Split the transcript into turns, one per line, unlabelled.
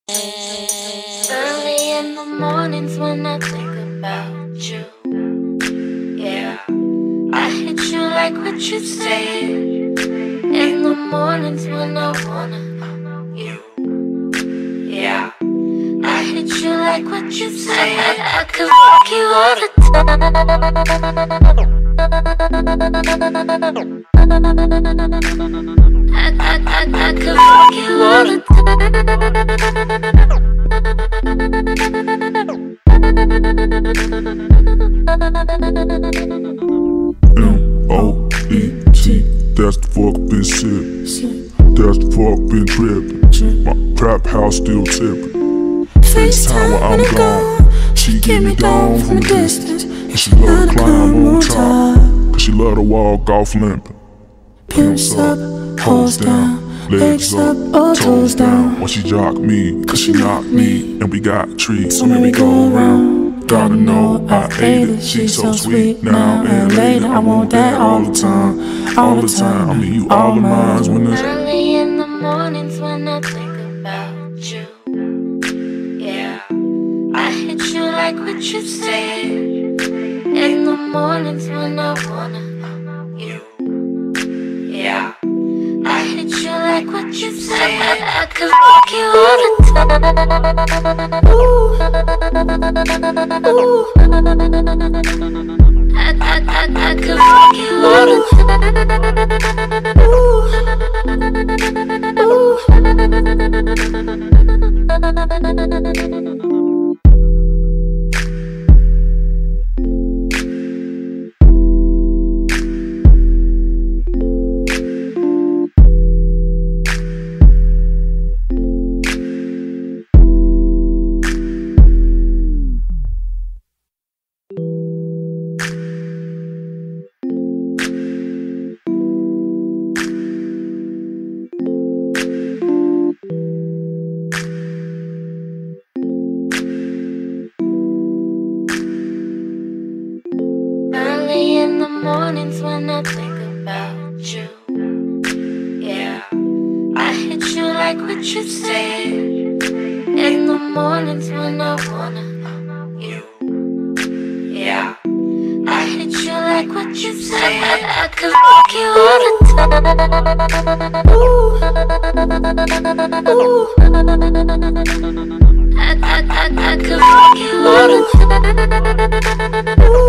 Early in the mornings when I think about you, yeah, I hit you like what you said. In the mornings when I wanna you, yeah, I hit you like what you said. I could fuck you all the time. I could fuck you all the
M.O.E.T. That's the fuck been shit. That's the fuck been trippin'. My trap house still tippin'. FaceTime when I'm gone. She get me down from a distance. And she love to climb on top, cause she love to walk off limpin'. Pimps up, hoes down, legs up, or toes down. When she jock me, cause she knock me. And we got trees, so maybe go around. Gotta know I ate it, she's so sweet now and later. I want that all the time, all the time. I mean you all of mine when it's
early in the mornings when I think about you, yeah, I hit you like what you said. In the mornings when I wanna you, yeah, I hit you like what you said. I could fuck you all the time. Ooh. Ooh. I could fuck you all the time. Early in the mornings when I think about you, yeah, I hit you like what you said. In the mornings when I wanna you, yeah, I hit you like what you said. I could fuck you all the time. Ooh. Ooh. I could fuck you all the time.